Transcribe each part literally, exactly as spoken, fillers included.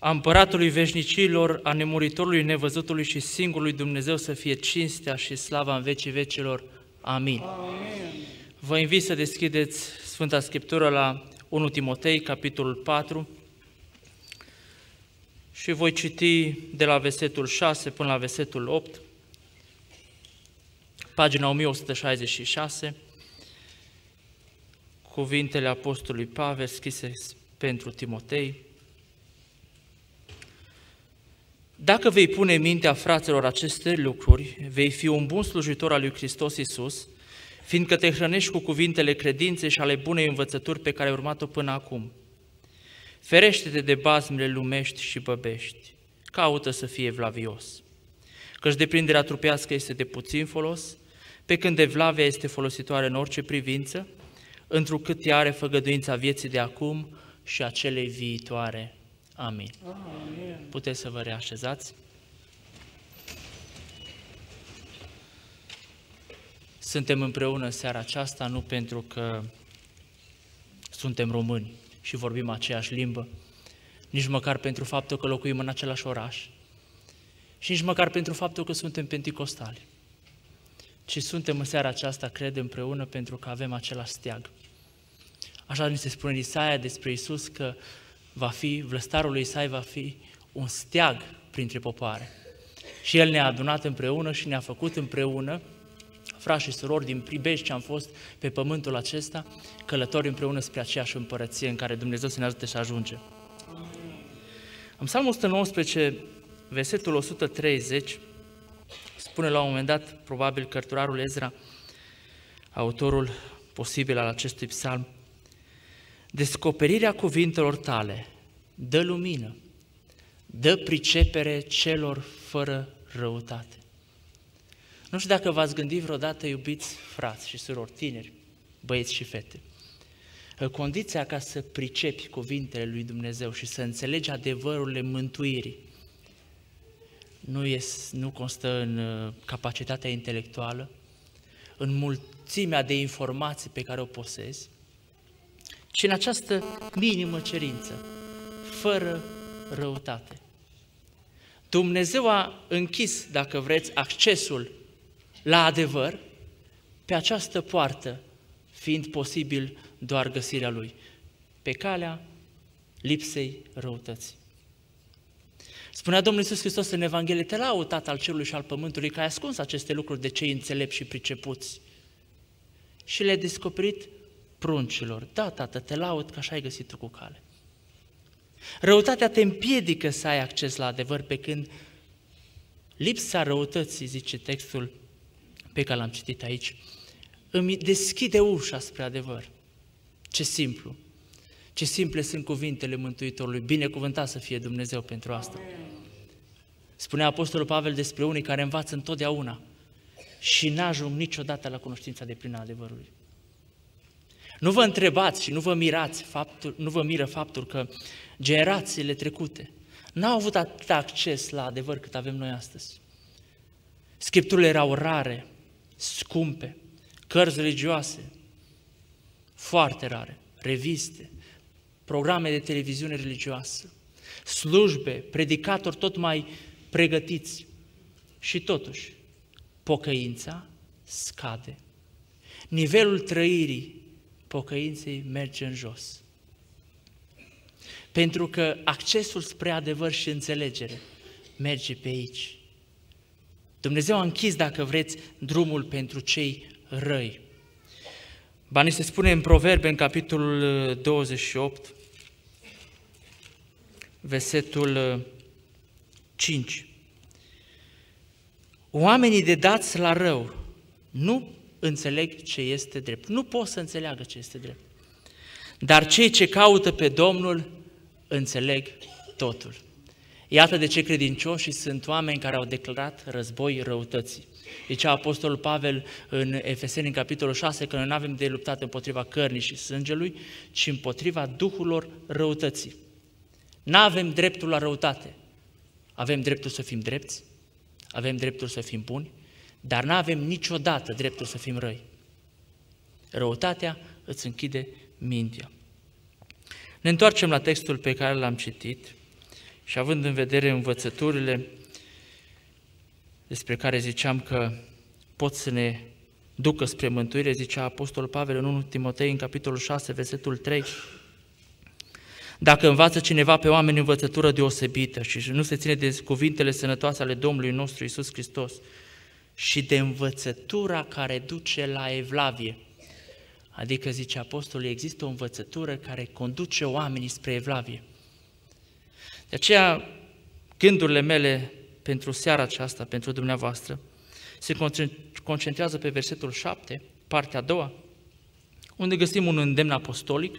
a Împăratului veșnicilor, a nemuritorului, nevăzutului și singurului Dumnezeu să fie cinstea și slava în vecii vecilor. Amin. Amin. Vă invit să deschideți Sfânta Scriptură la unu Timotei, capitolul patru, și voi citi de la versetul șase până la versetul opt, pagina o mie o sută șaizeci și șase, cuvintele Apostolului Pavel scrise pentru Timotei. Dacă vei pune în mintea fraților aceste lucruri, vei fi un bun slujitor al lui Hristos Iisus, fiindcă te hrănești cu cuvintele credinței și ale bunei învățături pe care ai urmat-o până acum. Ferește-te de bazmele lumești și băbești, caută să fie evlavios, căci deprinderea trupească este de puțin folos, pe când evlavia este folositoare în orice privință, întrucât ea are făgăduința vieții de acum și a celei viitoare. Amin. Amin. Puteți să vă reașezați. Suntem împreună seara aceasta nu pentru că suntem români și vorbim aceeași limbă, nici măcar pentru faptul că locuim în același oraș și nici măcar pentru faptul că suntem penticostali, ci suntem în seara aceasta, cred, împreună pentru că avem același steag. Așa ni se spune în Isaia despre Iisus că va fi, vlăstarul lui Isaia va fi un steag printre popoare. Și El ne-a adunat împreună și ne-a făcut împreună, frați și surori din pribești ce am fost pe pământul acesta, călători împreună spre aceeași împărăție în care Dumnezeu să ne ajute să ajungem. În Psalmul o sută nouăsprezece, versetul o sută treizeci, spune la un moment dat, probabil cărturarul Ezra, autorul posibil al acestui psalm: descoperirea cuvintelor tale dă lumină, dă pricepere celor fără răutate. Nu știu dacă v-ați gândit vreodată, iubiți frați și surori, tineri, băieți și fete, condiția ca să pricepi cuvintele lui Dumnezeu și să înțelegi adevărurile mântuirii nu, este, nu constă în capacitatea intelectuală, în mulțimea de informații pe care o posezi, ci în această minimă cerință, fără răutate. Dumnezeu a închis, dacă vreți, accesul la adevăr pe această poartă, fiind posibil doar găsirea Lui, pe calea lipsei răutății. Spunea Domnul Iisus Hristos în Evanghelie: te laud, Tată al cerului și al pământului, că ai ascuns aceste lucruri de cei înțelepți și pricepuți și le-ai descoperit pruncilor. Da, Tată, te laud că așa ai găsit tu cu cale. Răutatea te împiedică să ai acces la adevăr, pe când lipsa răutății, zice textul pe care l-am citit aici, îmi deschide ușa spre adevăr. Ce simplu! Ce simple sunt cuvintele Mântuitorului, binecuvântat să fie Dumnezeu pentru asta. Spunea Apostolul Pavel despre unii care învață întotdeauna și n-ajung niciodată la cunoștința deplină a adevărului. Nu vă întrebați și nu vă mirați faptul, nu vă miră faptul că generațiile trecute n-au avut atât acces la adevăr cât avem noi astăzi. Scripturile erau rare, scumpe, cărți religioase, foarte rare, reviste, programe de televiziune religioasă, slujbe, predicatori tot mai pregătiți. Și totuși, pocăința scade. Nivelul trăirii pocăinței merge în jos. Pentru că accesul spre adevăr și înțelegere merge pe aici. Dumnezeu a închis, dacă vreți, drumul pentru cei răi. Ba ni se spune în Proverbe, în capitolul douăzeci și opt, versetul cinci. Oamenii de dați la rău nu înțeleg ce este drept. Nu pot să înțeleagă ce este drept. Dar cei ce caută pe Domnul înțeleg totul. Iată de ce credincioșii sunt oameni care au declarat război răutății. Zicea Apostolul Pavel în Efeseni, în capitolul șase, că noi nu avem de luptat împotriva cărnii și sângelui, ci împotriva duhurilor răutății. Nu avem dreptul la răutate. Avem dreptul să fim drepți, avem dreptul să fim buni, dar nu avem niciodată dreptul să fim răi. Răutatea îți închide mintea. Ne întoarcem la textul pe care l-am citit Și având în vedere învățăturile despre care ziceam că pot să ne ducă spre mântuire, zicea Apostolul Pavel în întâi Timotei, în capitolul șase, versetul trei, dacă învață cineva pe oameni învățătură deosebită și nu se ține de cuvintele sănătoase ale Domnului nostru Iisus Hristos și de învățătura care duce la evlavie, adică, zice Apostolul, există o învățătură care conduce oamenii spre evlavie. De aceea, gândurile mele pentru seara aceasta, pentru dumneavoastră, se concentrează pe versetul șapte, partea a doua, unde găsim un îndemn apostolic,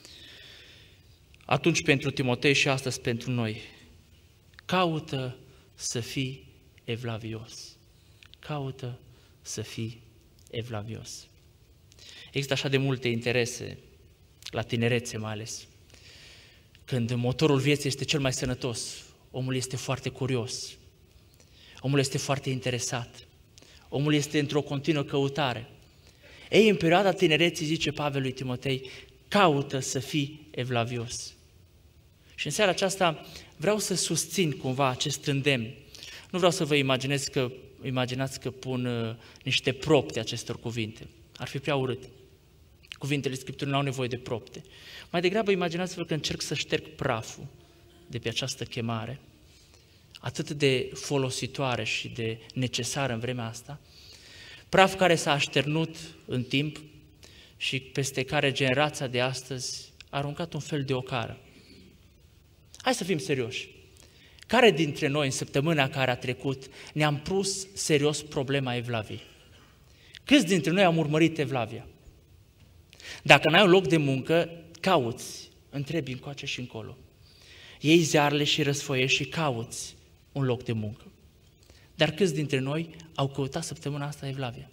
atunci pentru Timotei și astăzi pentru noi. Caută să fii evlavios. Caută să fii evlavios. Există așa de multe interese, la tinerețe mai ales. Când motorul vieții este cel mai sănătos, omul este foarte curios, omul este foarte interesat, omul este într-o continuă căutare. Ei, în perioada tinereții, zice Pavel lui Timotei, caută să fii evlavios. Și în seara aceasta vreau să susțin cumva acest îndemn. Nu vreau să vă imaginez că, imaginați că pun uh, niște propte acestor cuvinte. Ar fi prea urât. Cuvintele Scripturii nu au nevoie de propte. Mai degrabă imaginați-vă că încerc să șterg praful de pe această chemare, atât de folositoare și de necesară în vremea asta, praf care s-a așternut în timp și peste care generația de astăzi a aruncat un fel de ocară. Hai să fim serioși. Care dintre noi în săptămâna care a trecut ne-am pus serios problema evlaviei? Câți dintre noi am urmărit evlavia? Dacă n-ai un loc de muncă, cauți, întrebi încoace și încolo. Iei ziarele și răsfoiești și cauți un loc de muncă. Dar câți dintre noi au căutat săptămâna asta evlavia?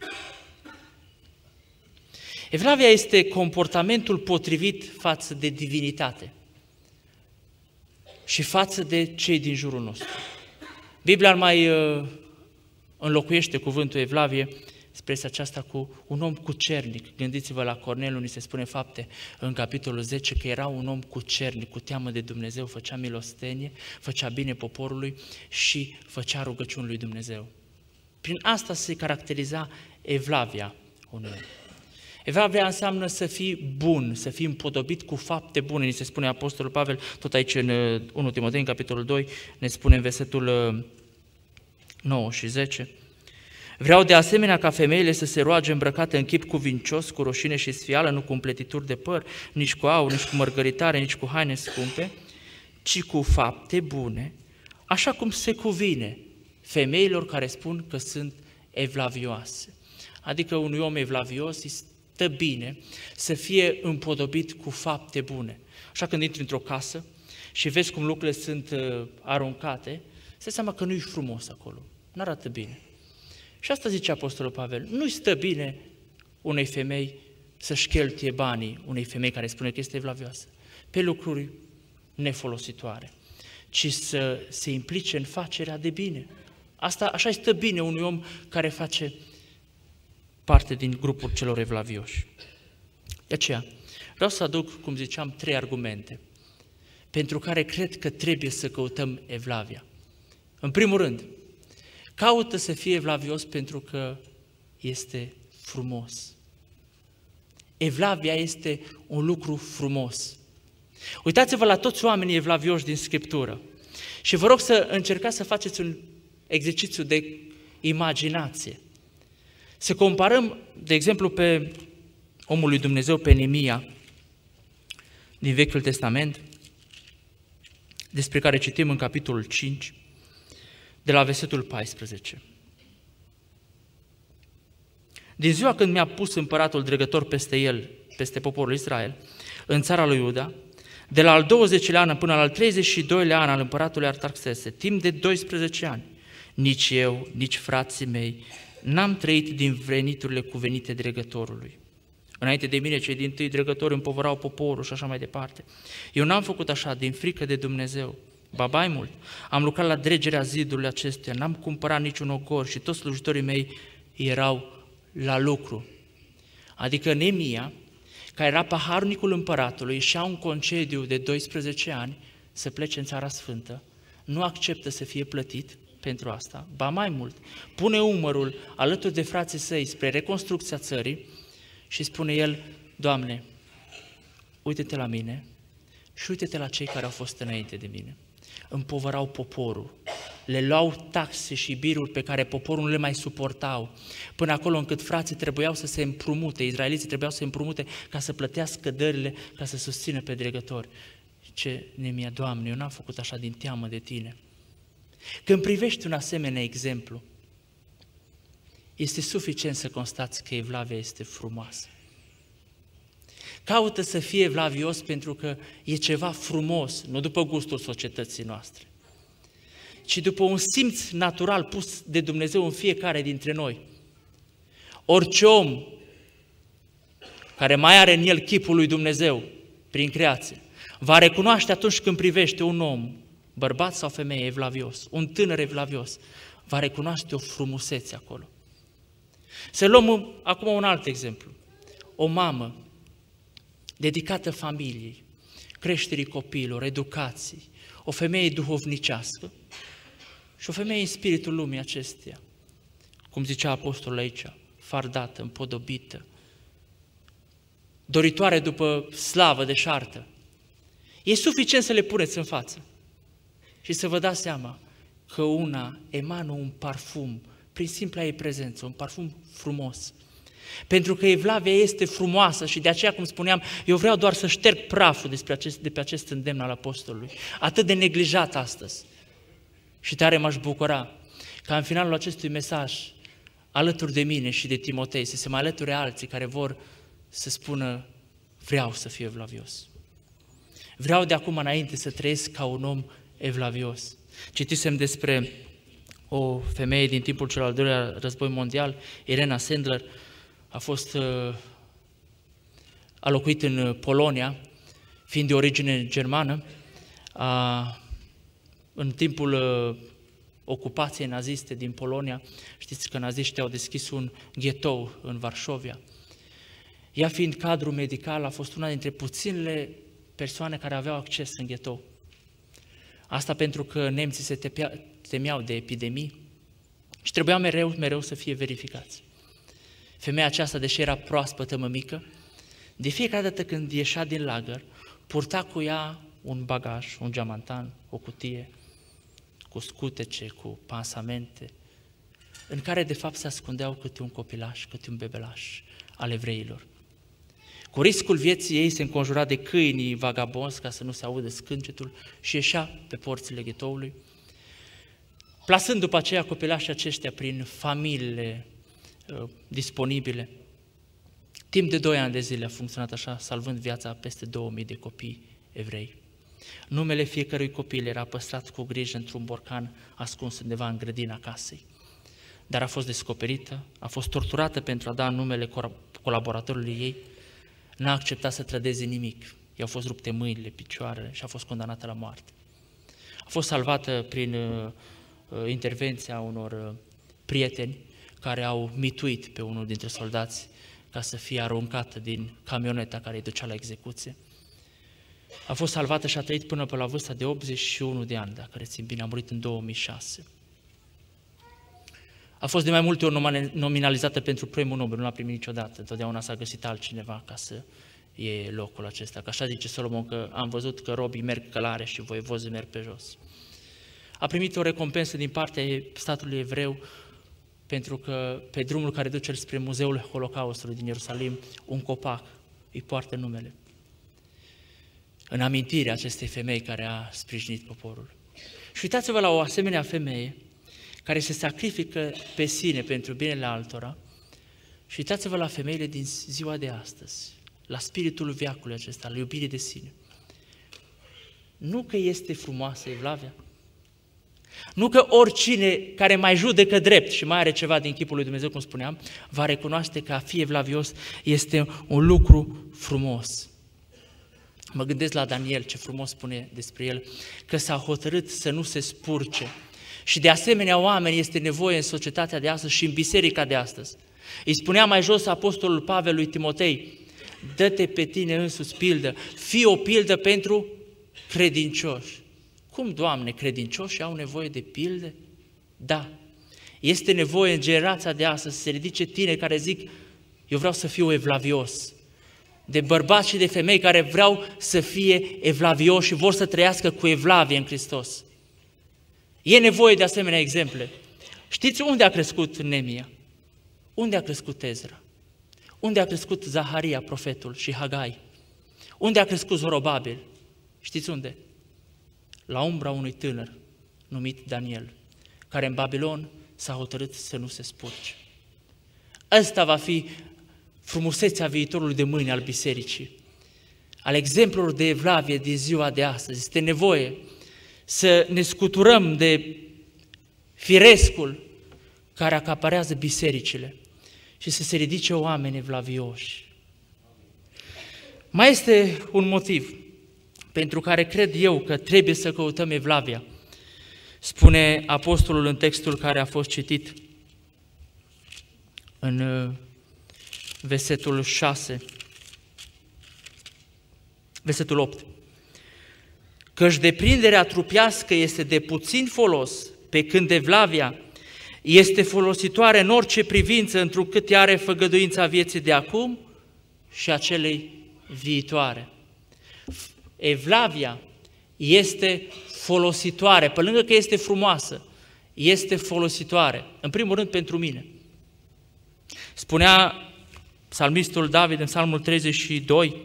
Evlavia este comportamentul potrivit față de divinitate și față de cei din jurul nostru. Biblia mai uh, înlocuiește cuvântul evlavie, expresia aceasta, cu un om cucernic. Gândiți-vă la Corneliu, ni se spune Fapte în capitolul zece că era un om cucernic, cu teamă de Dumnezeu, făcea milostenie, făcea bine poporului și făcea rugăciuni lui Dumnezeu. Prin asta se caracteriza evlavia unui om. Evlavia înseamnă să fii bun, să fii împodobit cu fapte bune, ni se spune Apostolul Pavel, tot aici în întâi Timotei, în capitolul doi, ne spune în versetul nouă și zece. Vreau de asemenea ca femeile să se roage îmbrăcate în chip cuvincios, cu roșine și sfială, nu cu împletituri de păr, nici cu aur, nici cu mărgăritare, nici cu haine scumpe, ci cu fapte bune, așa cum se cuvine femeilor care spun că sunt evlavioase. Adică unui om evlavios îi stă bine să fie împodobit cu fapte bune. Așa când intri într-o casă și vezi cum lucrurile sunt uh, aruncate, se seama că nu-i frumos acolo, nu arată bine. Și asta zice Apostolul Pavel, nu-i stă bine unei femei să-și cheltuie banii unei femei care spune că este evlavioasă pe lucruri nefolositoare, ci să se implice în facerea de bine. Asta așa stă bine unui om care face parte din grupul celor evlavioși. De aceea, vreau să aduc, cum ziceam, trei argumente pentru care cred că trebuie să căutăm evlavia. În primul rând, caută să fie evlavios pentru că este frumos. Evlavia este un lucru frumos. Uitați-vă la toți oamenii evlavioși din Scriptură și vă rog să încercați să faceți un exercițiu de imaginație. Să comparăm, de exemplu, pe omul lui Dumnezeu, pe Neemia, din Vechiul Testament, despre care citim în capitolul cinci, de la versetul paisprezece. Din ziua când mi-a pus împăratul dregător peste el, peste poporul Israel, în țara lui Iuda, de la al douăzecilea an până la al treizeci și doilea an al împăratului Artaxerxe, timp de doisprezece ani, nici eu, nici frații mei, n-am trăit din veniturile cuvenite dregătorului. Înainte de mine, cei dintâi dregători împovărau poporul și așa mai departe. Eu n-am făcut așa din frică de Dumnezeu. Ba mai mult, am lucrat la dregerea zidului acestuia, n-am cumpărat niciun ogor și toți slujitorii mei erau la lucru. Adică Neemia, care era paharnicul împăratului, și-a un concediu de doisprezece ani să plece în Țara Sfântă nu acceptă să fie plătit pentru asta, ba mai mult, pune umărul alături de frații săi spre reconstrucția țării și spune el, Doamne, uite-te la mine și uite-te la cei care au fost înainte de mine. Împovărau poporul, le luau taxe și biruri pe care poporul nu le mai suportau, până acolo încât frații trebuiau să se împrumute, izraeliții trebuiau să se împrumute ca să plătească dările, ca să susțină pe dregători. Ce Neemia, Doamne, eu n-am făcut așa din teamă de Tine. Când privești un asemenea exemplu, este suficient să constați că Evlavia este frumoasă. Caută să fie evlavios pentru că e ceva frumos, nu după gustul societății noastre, ci după un simț natural pus de Dumnezeu în fiecare dintre noi. Orice om care mai are în el chipul lui Dumnezeu prin creație, va recunoaște atunci când privește un om, bărbat sau femeie evlavios, un tânăr evlavios, va recunoaște o frumusețe acolo. Să luăm acum un alt exemplu. O mamă dedicată familiei, creșterii copiilor, educației, o femeie duhovnicească și o femeie în spiritul lumii acesteia, cum zicea apostolul aici, fardată, împodobită, doritoare după slavă deșartă. E suficient să le puneți în față și să vă dați seama că una emană un parfum prin simpla ei prezență, un parfum frumos. Pentru că Evlavia este frumoasă și de aceea, cum spuneam, eu vreau doar să șterg praful despre acest, de pe acest îndemn al apostolului, atât de neglijat astăzi. Și tare m-aș bucura ca în finalul acestui mesaj, alături de mine și de Timotei, să se mai alăture alții care vor să spună, vreau să fiu evlavios. Vreau de acum înainte să trăiesc ca un om evlavios. Citisem despre o femeie din timpul cel al doilea război mondial, Irena Sendler, a fost a locuit în Polonia, fiind de origine germană, a, în timpul ocupației naziste din Polonia, știți că naziștii au deschis un ghetou în Varșovia. Ea fiind cadru medical, a fost una dintre puținele persoane care aveau acces în ghetou. Asta pentru că nemții se tepea, temeau de epidemii și trebuiau mereu, mereu să fie verificați. Femeia aceasta, deși era proaspătă mămică, de fiecare dată când ieșea din lagăr, purta cu ea un bagaj, un geamantan, o cutie, cu scutece, cu pansamente, în care de fapt se ascundeau câte un copilaș, câte un bebelaș al evreilor. Cu riscul vieții ei se înconjura de câinii vagabonzi ca să nu se audă scâncetul și ieșea pe porțile ghetoului, plasând după aceea copilașii aceștia prin familiile uh, disponibile. Timp de doi ani de zile a funcționat așa, salvând viața peste două mii de copii evrei. Numele fiecărui copil era păstrat cu grijă într-un borcan ascuns undeva în grădina casei. Dar a fost descoperită, a fost torturată pentru a da numele colaboratorului ei, n-a acceptat să trădeze nimic, i-au fost rupte mâinile, picioarele și a fost condamnată la moarte. A fost salvată prin uh, intervenția unor uh, prieteni care au mituit pe unul dintre soldați ca să fie aruncată din camioneta care îi ducea la execuție. A fost salvată și a trăit până pe la vârsta de optzeci și unu de ani, dacă rețin bine, a murit în două mii șase. A fost de mai multe ori nominalizată pentru premiul Nobel, nu l-a primit niciodată, întotdeauna s-a găsit altcineva ca să iei locul acesta. Că așa zice Solomon, că am văzut că robii merg călare și voievozii merg pe jos. A primit o recompensă din partea statului evreu pentru că pe drumul care duce spre Muzeul Holocaustului din Ierusalim, un copac îi poartă numele, în amintirea acestei femei care a sprijinit poporul. Și uitați-vă la o asemenea femeie care se sacrifică pe sine pentru binele altora și uitați-vă la femeile din ziua de astăzi, la spiritul veacului acesta, la iubirii de sine. Nu că este frumoasă Evlavia? Nu că oricine care mai judecă drept și mai are ceva din chipul lui Dumnezeu, cum spuneam, va recunoaște că a fi evlavios este un lucru frumos. Mă gândesc la Daniel, ce frumos spune despre el, că s-a hotărât să nu se spurce. Și de asemenea oameni este nevoie în societatea de astăzi și în biserica de astăzi. Îi spunea mai jos apostolul Pavel lui Timotei, dă-te pe tine însuți pildă, fii o pildă pentru credincioși. Cum, Doamne, credincioșii au nevoie de pilde? Da. Este nevoie în generația de astăzi să se ridice tineri care zic, eu vreau să fiu evlavios. De bărbați și de femei care vreau să fie evlavioși și vor să trăiască cu evlavie în Hristos. E nevoie de asemenea exemple. Știți unde a crescut Nemia? Unde a crescut Ezra? Unde a crescut Zaharia, profetul, și Hagai? Unde a crescut Zorobabil? Știți unde? La umbra unui tânăr numit Daniel, care în Babilon s-a hotărât să nu se spurce. Ăsta va fi frumusețea viitorului de mâine al bisericii, al exemplelor de evlavie din ziua de astăzi. Este nevoie să ne scuturăm de firescul care acaparează bisericile și să se ridice oameni evlavioși. Mai este un motiv pentru care cred eu că trebuie să căutăm evlavia. Spune apostolul în textul care a fost citit în versetul șase, versetul opt. Căci deprinderea trupească este de puțin folos, pe când evlavia este folositoare în orice privință, întrucât ea are făgăduința vieții de acum și a celei viitoare. Evlavia este folositoare, pe lângă că este frumoasă, este folositoare, în primul rând pentru mine. Spunea psalmistul David în Psalmul treizeci și doi,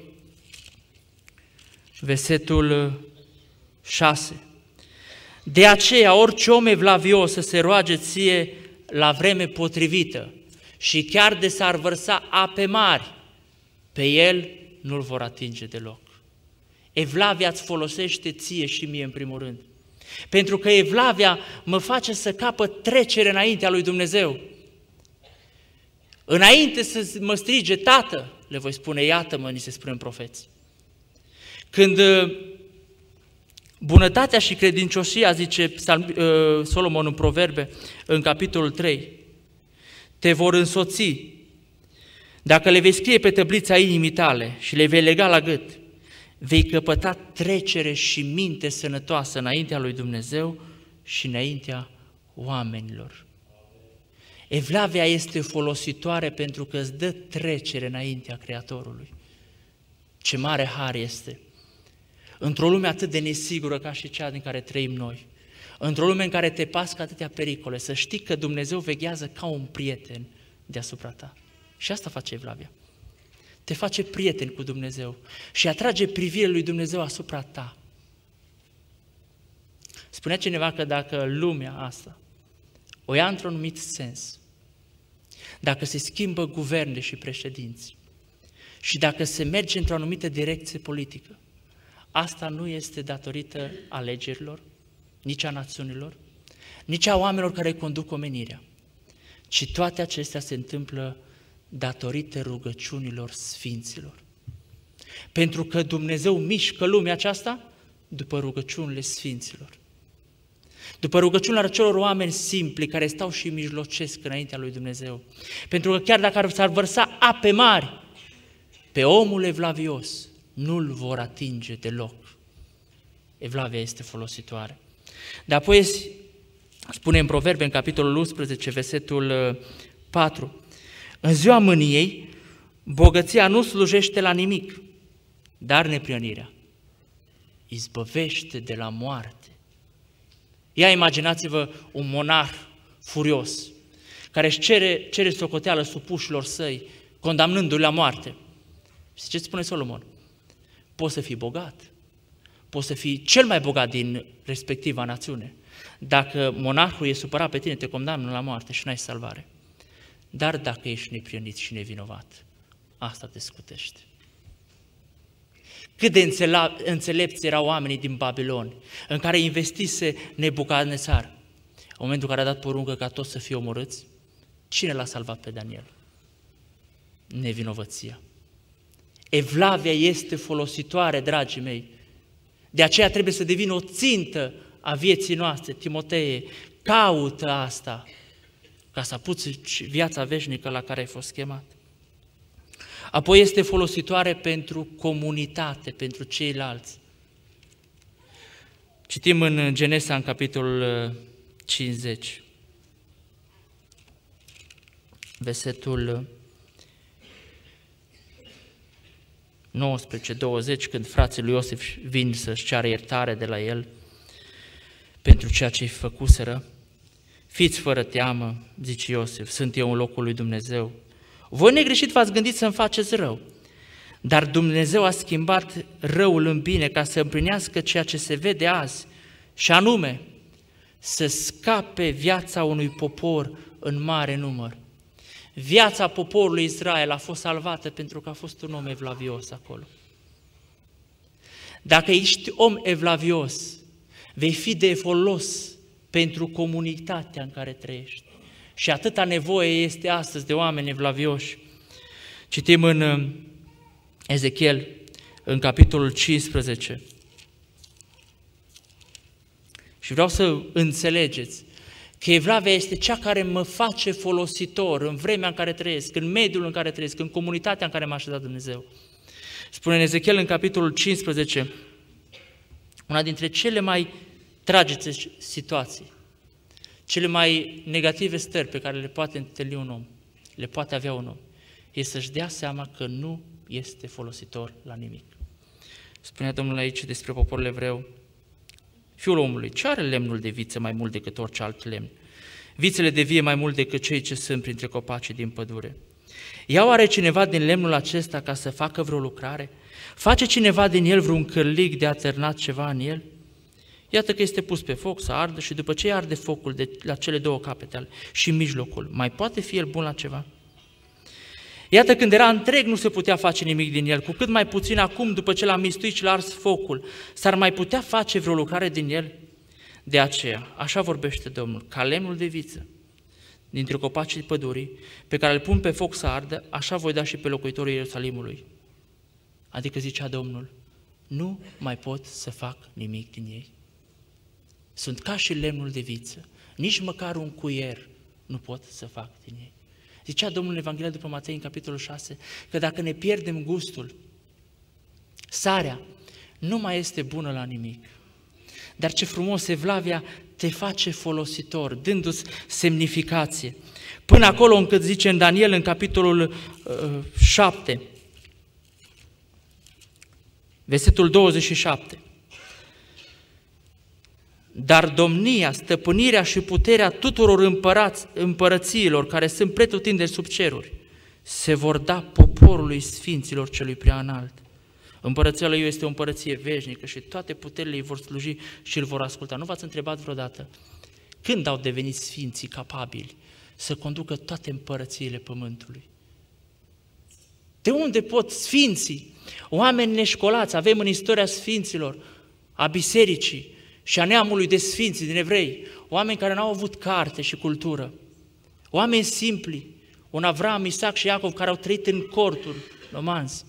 versetul șase. De aceea, orice om evlavios să se roage ție la vreme potrivită și chiar de s-ar vărsa ape mari, pe el nu-l vor atinge deloc. Evlavia îți folosește ție și mie în primul rând. Pentru că evlavia mă face să capăt trecere înaintea lui Dumnezeu. Înainte să mă strige, Tată, le voi spune, iată-mă, ni se spune în profeți. Când bunătatea și credincioșia, zice Solomon în Proverbe, în capitolul trei, te vor însoți, dacă le vei scrie pe tăblița inimii tale și le vei lega la gât, vei căpăta trecere și minte sănătoasă înaintea lui Dumnezeu și înaintea oamenilor. Evlavia este folositoare pentru că îți dă trecere înaintea Creatorului. Ce mare har este! Într-o lume atât de nesigură ca și cea din care trăim noi, într-o lume în care te pască atâtea pericole, să știi că Dumnezeu veghează ca un prieten deasupra ta. Și asta face evlavia. Te face prieten cu Dumnezeu și atrage privirea lui Dumnezeu asupra ta. Spunea cineva că dacă lumea asta o ia într-un anumit sens, dacă se schimbă guverne și președinți și dacă se merge într-o anumită direcție politică, asta nu este datorită alegerilor, nici a națiunilor, nici a oamenilor care conduc omenirea, ci toate acestea se întâmplă datorită rugăciunilor sfinților. Pentru că Dumnezeu mișcă lumea aceasta după rugăciunile sfinților. După rugăciunile acelor oameni simpli care stau și mijlocesc înaintea lui Dumnezeu. Pentru că chiar dacă s-ar vărsa ape mari, pe omul evlavios nu-l vor atinge deloc. Evlavia este folositoare. Dar apoi spune în Proverbe, în capitolul unsprezece, versetul patru, în ziua mâniei, bogăția nu slujește la nimic, dar neprionirea izbăvește de la moarte. Ia imaginați-vă un monarh furios, care își cere, cere socoteală supușilor săi, condamnându-i la moarte. Și ce spune Solomon? Poți să fii bogat, poți să fii cel mai bogat din respectiva națiune. Dacă monarhul e supărat pe tine, te condamnă la moarte și n-ai salvare. Dar dacă ești neprionit și nevinovat, asta te scutește. Cât de înțelepți erau oamenii din Babilon, în care investise Nebucadnețar. În momentul în care a dat poruncă ca toți să fie omorâți, cine l-a salvat pe Daniel? Nevinovăția. Evlavia este folositoare, dragii mei. De aceea trebuie să devină o țintă a vieții noastre. Timotee, caută asta ca să apuci viața veșnică la care ai fost chemat. Apoi este folositoare pentru comunitate, pentru ceilalți. Citim în Genesa, în capitolul cincizeci, versetul nouăsprezece douăzeci, când frații lui Iosif vin să-și ceară iertare de la el pentru ceea ce-i făcuseră. Fiți fără teamă, zice Iosif, sunt eu în locul lui Dumnezeu. Voi negreșit v-ați gândit să-mi faceți rău, dar Dumnezeu a schimbat răul în bine ca să împlinească ceea ce se vede azi, și anume să scape viața unui popor în mare număr. Viața poporului Israel a fost salvată pentru că a fost un om evlavios acolo. Dacă ești om evlavios, vei fi de folos pentru comunitatea în care trăiești. Și atâta nevoie este astăzi de oameni evlavioși. Citim în Ezechiel, în capitolul cincisprezece. Și vreau să înțelegeți că evlavia este cea care mă face folositor în vremea în care trăiesc, în mediul în care trăiesc, în comunitatea în care m-a așezat Dumnezeu. Spune în Ezechiel, în capitolul cincisprezece, una dintre cele mai tragice situații, cele mai negative stări pe care le poate întâlni un om, le poate avea un om, este să-și dea seama că nu este folositor la nimic. Spunea Domnul aici despre poporul evreu: Fiul omului, ce are lemnul de viță mai mult decât orice alt lemn? Vițele de vie mai mult decât cei ce sunt printre copacii din pădure. Ia oare cineva din lemnul acesta ca să facă vreo lucrare? Face cineva din el vreun cârlig de atârnat ceva în el? Iată că este pus pe foc să ardă și după ce arde focul de la cele două capete ale și în mijlocul, mai poate fi el bun la ceva? Iată, când era întreg nu se putea face nimic din el, cu cât mai puțin acum, după ce l-a mistuit și l-a ars focul, s-ar mai putea face vreo lucrare din el? De aceea, așa vorbește Domnul, ca lemnul de viță dintre copacii pădurii, pe care îl pun pe foc să ardă, așa voi da și pe locuitorii Ierusalimului. Adică zicea Domnul, nu mai pot să fac nimic din ei. Sunt ca și lemnul de viță, nici măcar un cuier nu pot să fac din ei. Zicea Domnul în Evanghelia după Matei, în capitolul șase, că dacă ne pierdem gustul, sarea nu mai este bună la nimic. Dar ce frumos, evlavia te face folositor, dându-ți semnificație. Până acolo încât zice în Daniel, în capitolul uh, șapte, versetul douăzeci și șapte. Dar domnia, stăpânirea și puterea tuturor împărați, împărățiilor care sunt pretutindeni sub ceruri se vor da poporului sfinților celui prea înalt. Împărăția lui este o împărăție veșnică și toate puterile îi vor sluji și îl vor asculta. Nu v-ați întrebat vreodată când au devenit sfinții capabili să conducă toate împărățiile pământului? De unde pot sfinții, oameni neșcolați, avem în istoria sfinților, a bisericii și a neamului de sfinți din evrei, oameni care n-au avut carte și cultură, oameni simpli, un Avram, Isaac și Iacov care au trăit în corturi romanzi,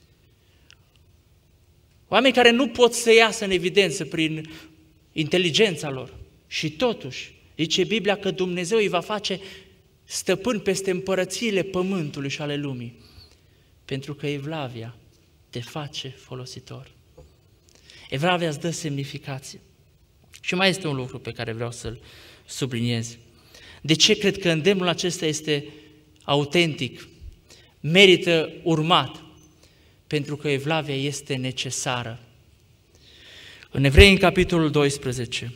oameni care nu pot să iasă în evidență prin inteligența lor și totuși zice Biblia că Dumnezeu îi va face stăpân peste împărățiile pământului și ale lumii, pentru că evlavia te face folositor. Evlavia îți dă semnificație. Și mai este un lucru pe care vreau să-l subliniez. De ce cred că îndemnul acesta este autentic, merită urmat? Pentru că evlavia este necesară. În Evrei, în capitolul doisprezece,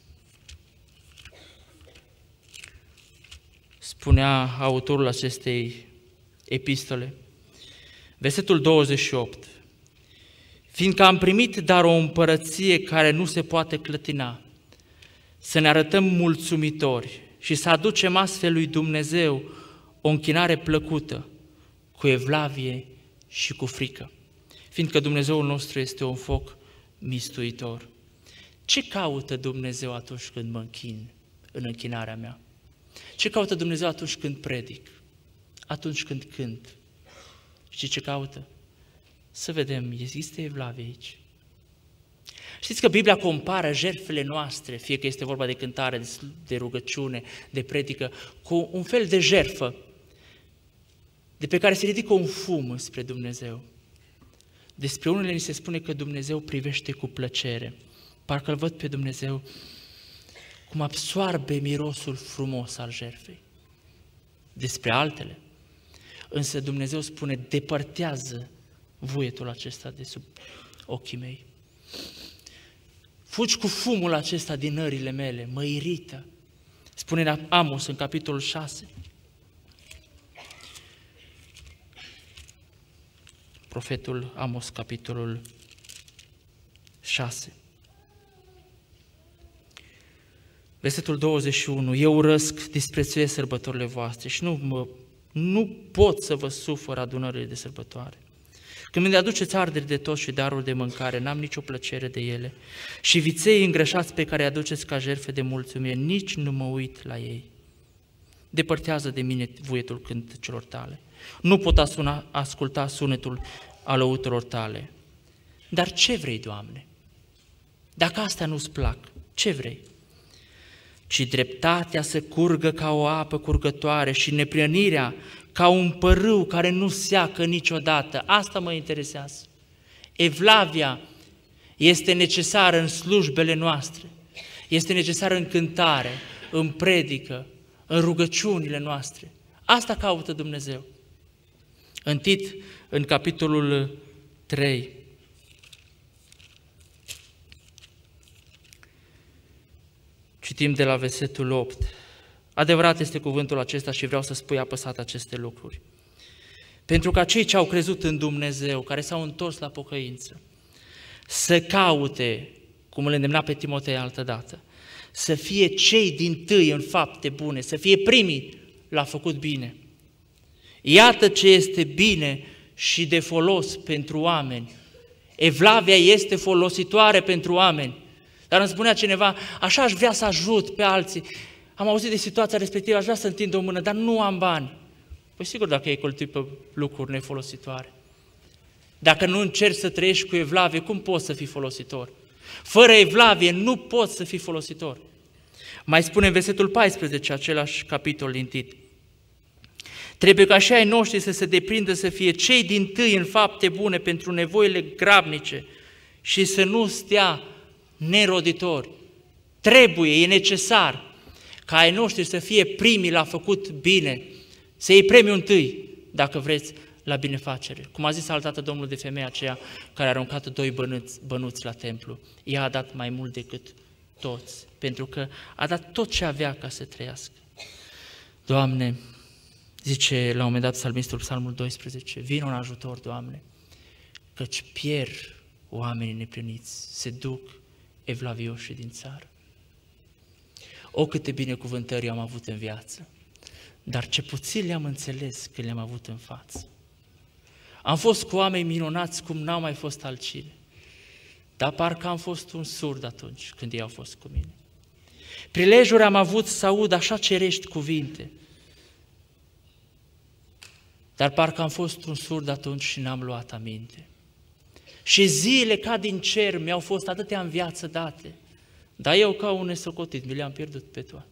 spunea autorul acestei epistole, versetul douăzeci și opt, fiindcă am primit dar o împărăție care nu se poate clătina, să ne arătăm mulțumitori și să aducem astfel lui Dumnezeu o închinare plăcută, cu evlavie și cu frică, fiindcă Dumnezeul nostru este un foc mistuitor. Ce caută Dumnezeu atunci când mă închin în închinarea mea? Ce caută Dumnezeu atunci când predic? Atunci când cânt? Știți ce caută? Să vedem, există evlavie aici. Știți că Biblia compară jertfele noastre, fie că este vorba de cântare, de rugăciune, de predică, cu un fel de jertfă de pe care se ridică un fum spre Dumnezeu. Despre unele ni se spune că Dumnezeu privește cu plăcere Parcă îl văd pe Dumnezeu cum absoarbe mirosul frumos al jertfei. Despre altele, însă Dumnezeu spune, depărtează vuietul acesta de sub ochii mei. Fugi cu fumul acesta din nările mele, mă irită. Spune Amos în capitolul șase. Profetul Amos, capitolul șase. Versetul douăzeci și unu. Eu urăsc, disprețuiesc sărbătorile voastre și nu, mă, nu pot să vă sufăr adunările de sărbătoare. Când îmi aduceți arderi de tot și daruri de mâncare, n-am nicio plăcere de ele. Și viței îngrășați pe care îi aduceți ca jertfe de mulțumire, nici nu mă uit la ei. Depărtează de mine vuietul cântecilor tale. Nu pot asuna, asculta sunetul alăuturilor tale. Dar ce vrei, Doamne? Dacă astea nu-ți plac, ce vrei? Ci dreptatea să curgă ca o apă curgătoare și neprihănirea ca un părâu care nu seacă niciodată. Asta mă interesează. Evlavia este necesară în slujbele noastre, este necesară în cântare, în predică, în rugăciunile noastre. Asta caută Dumnezeu. În Tit, în capitolul trei, citim de la versetul opt. Adevărat este cuvântul acesta și vreau să spui apăsat aceste lucruri. Pentru ca cei ce au crezut în Dumnezeu, care s-au întors la pocăință, să caute, cum îl îndemna pe Timotei altădată, să fie cei dintâi în fapte bune, să fie primii la făcut bine. Iată ce este bine și de folos pentru oameni. Evlavia este folositoare pentru oameni. Dar îmi spunea cineva, așa aș vrea să ajut pe alții. Am auzit de situația respectivă, aș vrea să întind o mână, dar nu am bani. Păi sigur, dacă ai cheltuit pe lucruri nefolositoare. Dacă nu încerci să trăiești cu evlavie, cum poți să fii folositor? Fără evlavie nu poți să fii folositor. Mai spune în versetul paisprezece, același capitol din Tit. Trebuie ca și ai noștri să se deprindă să fie cei dintâi în fapte bune pentru nevoile grabnice și să nu stea neroditori. Trebuie, e necesar ca ai noștri să fie primii la făcut bine, să iei premiul întâi, dacă vreți, la binefacere. Cum a zis altădată Domnul de femeia aceea care a aruncat doi bănuți, bănuți la templu. Ea a dat mai mult decât toți, pentru că a dat tot ce avea ca să trăiască. Doamne, zice la un moment dat psalmistul, psalmul doisprezece, vină în ajutor, Doamne, căci pierd oamenii nepliniți, se duc evlavioșii din țară. O, câte binecuvântări am avut în viață, dar ce puțin le-am înțeles când le-am avut în față. Am fost cu oameni minunați cum n-au mai fost altcine, dar parcă am fost un surd atunci când ei au fost cu mine. Prilejuri am avut să aud așa cerești cuvinte, dar parcă am fost un surd atunci și n-am luat aminte. Și zile ca din cer mi-au fost atâtea în viață date, dar eu ca un nesocotit mi le-am pierdut pe toate.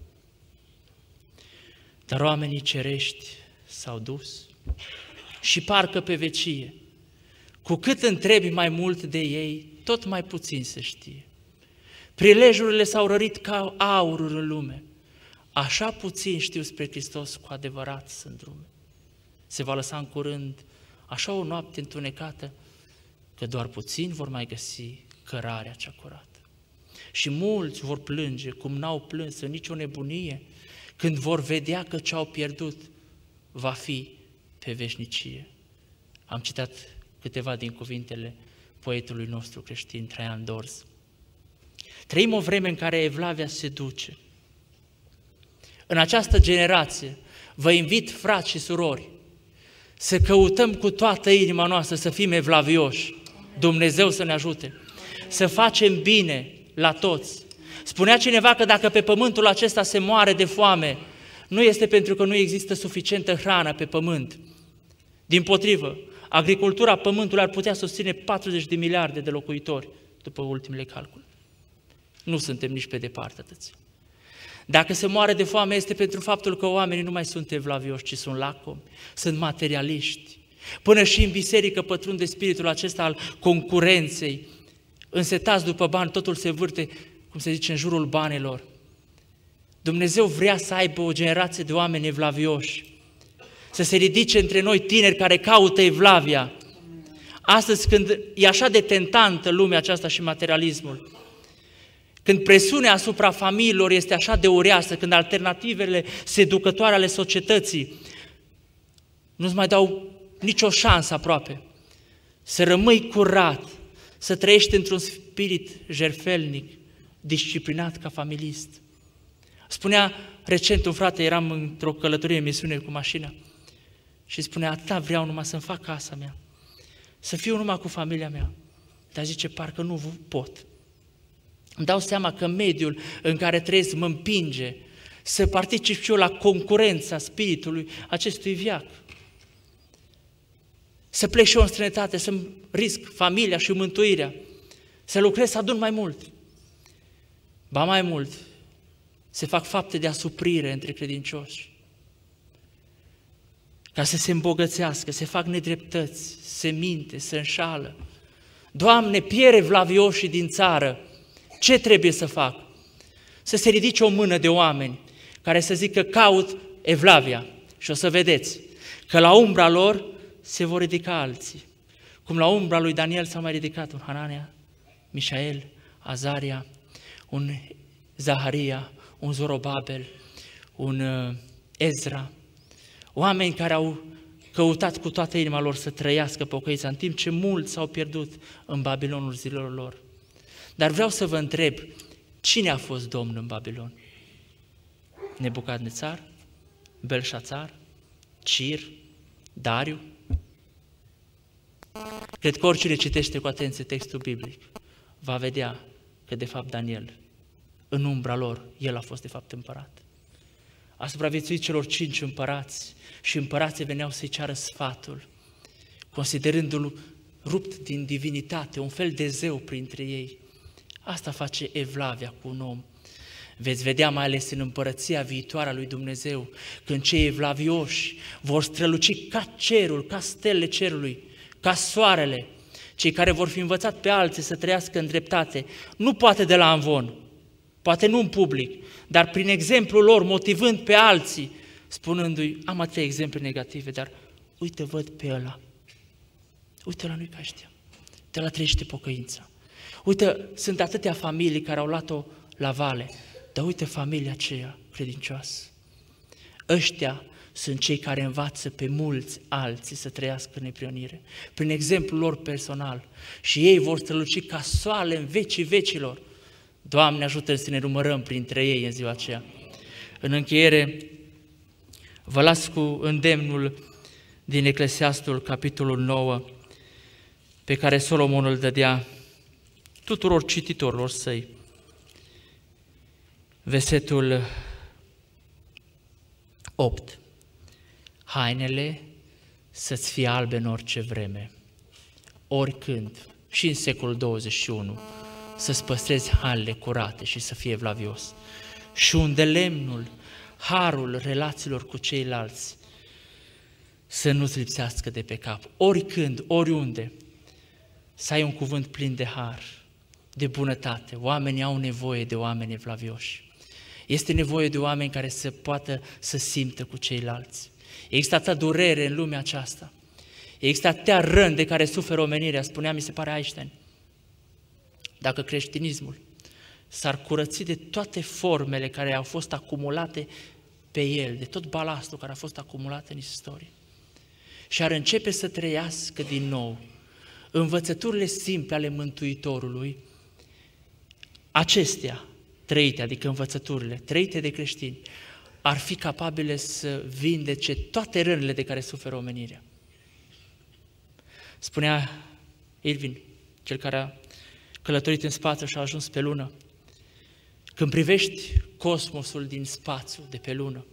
Dar oamenii cerești s-au dus și parcă pe vecie, cu cât întrebi mai mult de ei, tot mai puțin se știe. Prilejurile s-au rărit ca aurul în lume, așa puțin știu spre Hristos cu adevărat sunt drume. Se va lăsa în curând așa o noapte întunecată, că doar puțin vor mai găsi cărarea cea curată. Și mulți vor plânge cum n-au plâns în nicio nebunie, când vor vedea că ce au pierdut va fi pe veșnicie. Am citat câteva din cuvintele poetului nostru creștin, Traian Dorz. Trăim o vreme în care evlavia se duce. În această generație vă invit, frați și surori, să căutăm cu toată inima noastră să fim evlavioși. Dumnezeu să ne ajute. Să facem bine la toți. Spunea cineva că dacă pe pământul acesta se moare de foame, nu este pentru că nu există suficientă hrană pe pământ. Dimpotrivă, agricultura pământului ar putea susține patruzeci de miliarde de locuitori, după ultimele calcule. Nu suntem nici pe departe atâți. Dacă se moare de foame este pentru faptul că oamenii nu mai sunt evlavioși, ci sunt lacomi, sunt materialiști. Până și în biserică pătrunde spiritul acesta al concurenței însetați după bani, totul se vârte, cum se zice, în jurul banilor. Dumnezeu vrea să aibă o generație de oameni evlavioși, să se ridice între noi tineri care caută evlavia. Astăzi, când e așa de tentantă lumea aceasta și materialismul, când presiunea asupra familiilor este așa de uriașă, când alternativele seducătoare ale societății nu-ți mai dau nicio șansă aproape, să rămâi curat, să trăiești într-un spirit jertfelnic, disciplinat ca familist. Spunea recent un frate, eram într-o călătorie în misiune cu mașina și spunea, atâta vreau numai să-mi fac casa mea, să fiu numai cu familia mea, dar zice, parcă nu pot. Îmi dau seama că mediul în care trăiesc mă împinge să particip și eu la concurența spiritului acestui veac. Să plec și eu în străinătate, să-mi risc familia și mântuirea, să lucrez, să adun mai mult. Ba mai mult, se fac fapte de asuprire între credincioși, ca să se îmbogățească, se fac nedreptăți, se minte, se înșală. Doamne, pierde evlavioșii din țară. Ce trebuie să fac? Să se ridice o mână de oameni care să zică caut evlavia și o să vedeți că la umbra lor se vor ridica alții. Cum la umbra lui Daniel s-a mai ridicat un Hanania, Mișael, Azaria, un Zaharia, un Zorobabel, un Ezra, oameni care au căutat cu toată inima lor să trăiască pocăița, în timp ce mulți s-au pierdut în Babilonul zilelor lor. Dar vreau să vă întreb, cine a fost domn în Babilon? Nebucadnețar? Belșațar? Cir? Dariu? Cred că oricine citește cu atenție textul biblic va vedea că de fapt Daniel, în umbra lor, el a fost de fapt împărat. A supraviețuit celor cinci împărați și împărații veneau să-i ceară sfatul, considerându-l rupt din divinitate, un fel de zeu printre ei. Asta face evlavia cu un om. Veți vedea mai ales în împărăția viitoare a lui Dumnezeu, când cei evlavioși vor străluci ca cerul, ca stelele cerului, ca soarele, cei care vor fi învățat pe alții să trăiască în dreptate, nu poate de la amvon, poate nu în public, dar prin exemplul lor, motivând pe alții, spunându-i, am atâtea exemple negative, dar uite, văd pe ăla, uite la nu-i ca ăștia, de la trăiește pocăința. Uite, sunt atâtea familii care au luat-o la vale, dar uite familia aceea credincioasă. Ăștia sunt cei care învață pe mulți alții să trăiască în neprionire, prin exemplul lor personal. Și ei vor străluci ca soarele în vecii vecilor. Doamne, ajută să ne numărăm printre ei în ziua aceea. În încheiere, vă las cu îndemnul din Eclesiastul, capitolul nouă, pe care Solomon îl dădea tuturor cititorilor săi. Versetul opt. Hainele să-ți fie albe în orice vreme, oricând, și în secolul douăzeci și unu, să-ți păstrezi hainele curate și să fie evlavios. Și unde lemnul, harul relațiilor cu ceilalți să nu-ți lipsească de pe cap, oricând, oriunde, să ai un cuvânt plin de har, de bunătate. Oamenii au nevoie de oameni evlavioși. Este nevoie de oameni care să poată să simtă cu ceilalți. Există atâta durere în lumea aceasta. Există atâtea răni de care suferă omenirea, spunea, mi se pare, Einstein. Dacă creștinismul s-ar curăți de toate formele care au fost acumulate pe el, de tot balastul care a fost acumulat în istorie, și ar începe să trăiască din nou învățăturile simple ale Mântuitorului, acestea trăite, adică învățăturile trăite de creștini, ar fi capabile să vindece toate rănile de care suferă omenirea. Spunea Irvin, cel care a călătorit în spațiu și a ajuns pe lună, când privești cosmosul din spațiu, de pe lună,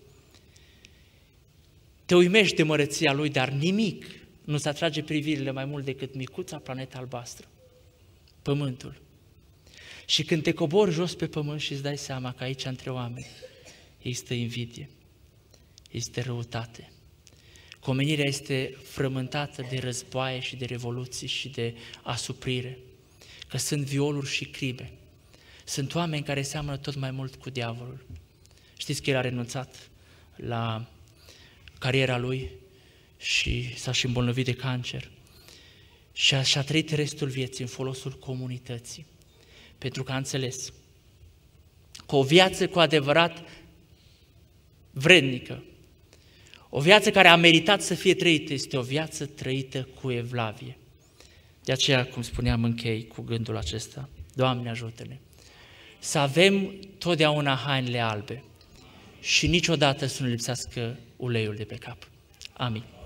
te uimești de măreția lui, dar nimic nu-ți atrage privirile mai mult decât micuța planetă albastră, Pământul. Și când te cobori jos pe pământ și îți dai seama că aici, între oameni, există invidie, este răutate. Că omenirea este frământată de războaie și de revoluții și de asuprire. că sunt violuri și cribe. Sunt oameni care seamănă tot mai mult cu diavolul. Știți că el a renunțat la cariera lui și s-a și îmbolnăvit de cancer. Și a, și-a trăit restul vieții în folosul comunității. Pentru că a înțeles că o viață cu adevărat vrednică, o viață care a meritat să fie trăită, este o viață trăită cu evlavie. De aceea, cum spuneam, închei cu gândul acesta. Doamne, ajută-ne! Să avem totdeauna hainele albe și niciodată să nu lipsească uleiul de pe cap. Amin.